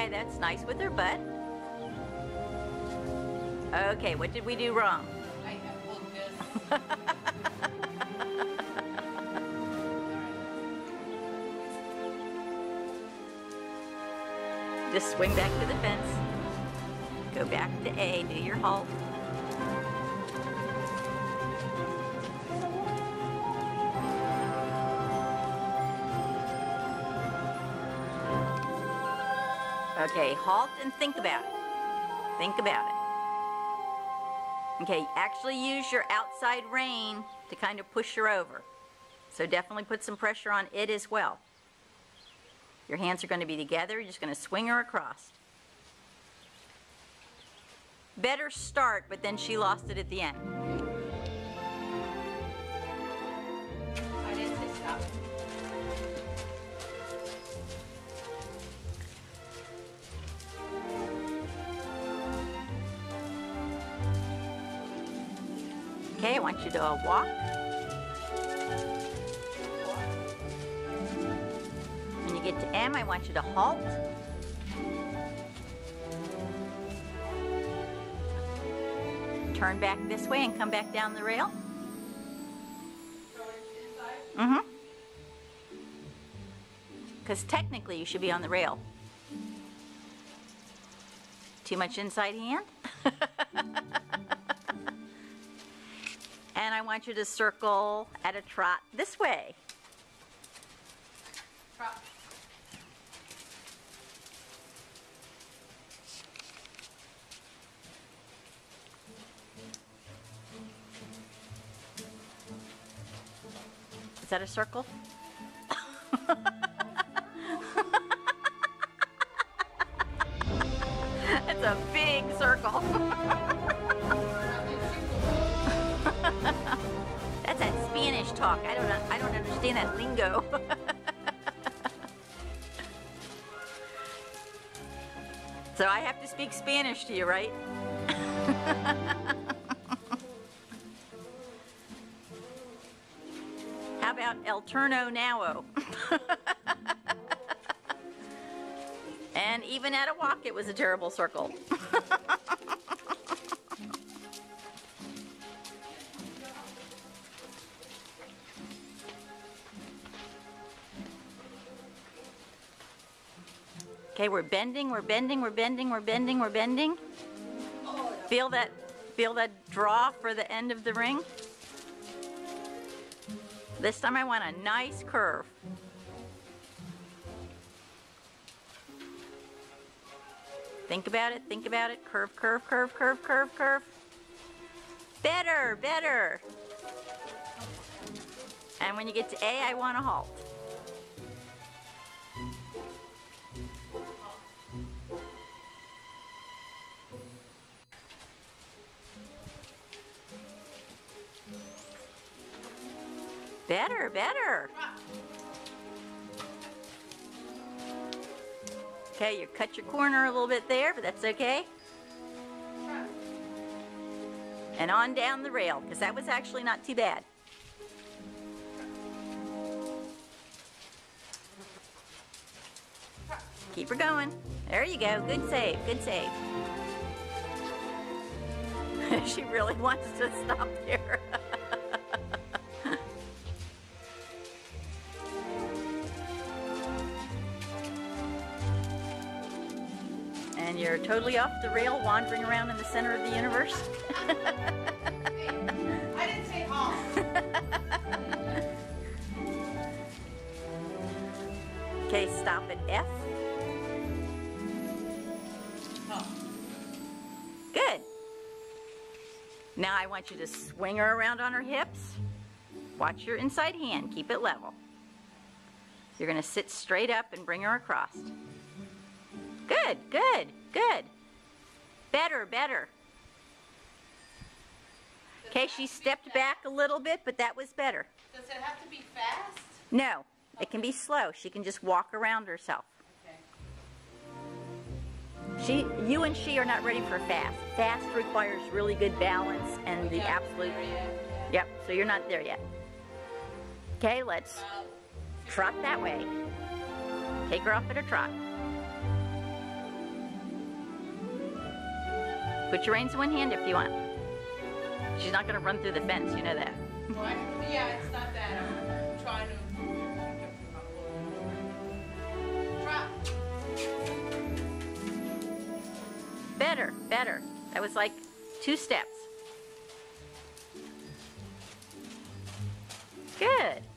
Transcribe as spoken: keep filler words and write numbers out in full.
Okay, that's nice with her butt. Okay, what did we do wrong? I have focus. Just swing back to the fence. Go back to A, do your halt. Okay, halt and think about it. Think about it. Okay, actually use your outside rein to kind of push her over. So definitely put some pressure on it as well. Your hands are going to be together. You're just going to swing her across. Better start, but then she lost it at the end. I didn't say stop. Okay, I want you to uh, walk. When you get to M, I want you to halt. Turn back this way and come back down the rail. Mm-hmm. Because technically you should be on the rail. Too much inside hand? And I want you to circle at a trot this way. Trot. Is that a circle? It's a big circle. That's that Spanish talk. I don't I don't understand that lingo. So I have to speak Spanish to you, right? How about El Turno Now-o? And even at a walk, it was a terrible circle. Okay, we're bending, we're bending, we're bending, we're bending, we're bending. Feel that, feel that draw for the end of the ring? This time I want a nice curve. Think about it, think about it. Curve, curve, curve, curve, curve, curve. Better, better. And when you get to A, I want to halt. Better, better. Okay, you cut your corner a little bit there, but that's okay. And on down the rail, because that was actually not too bad. Keep her going. There you go. Good save, good save. She really wants to stop there. And you're totally off the rail, wandering around in the center of the universe. I didn't say halt. Okay, stop at F. Oh. Good. Now I want you to swing her around on her hips. Watch your inside hand, keep it level. You're gonna sit straight up and bring her across. Good, good, good. Better, better. Okay, she stepped back a little bit, but that was better. Does it have to be fast? No, it can be slow. She can just walk around herself. Okay. She, you and she are not ready for fast. Fast requires really good balance and the Yeah, absolute, there yet, yep, so you're not there yet. Okay, let's yeah. trot that way. Take her off at a trot. Put your reins in one hand if you want. She's not gonna run through the fence, you know that. What? Yeah, it's not that. I'm trying to. Drop. Better, better. That was like two steps. Good.